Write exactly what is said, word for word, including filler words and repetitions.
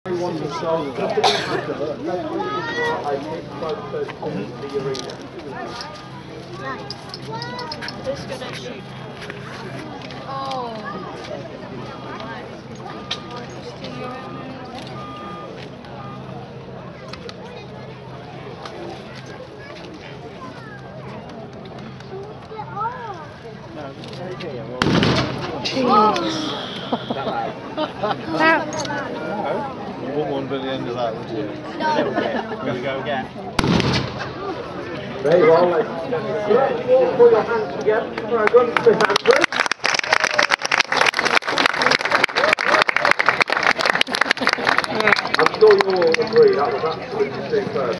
Want to start just in the That's really before I take photos of the arena. Let's go next shoot. Oh. Jeez. You wouldn't want to be at the end of that, would you? No. Going to go again. Very well, ladies and gentlemen. All put your hands together for our Gunsmith Andrew. I'm sure you all agree that was absolutely superb.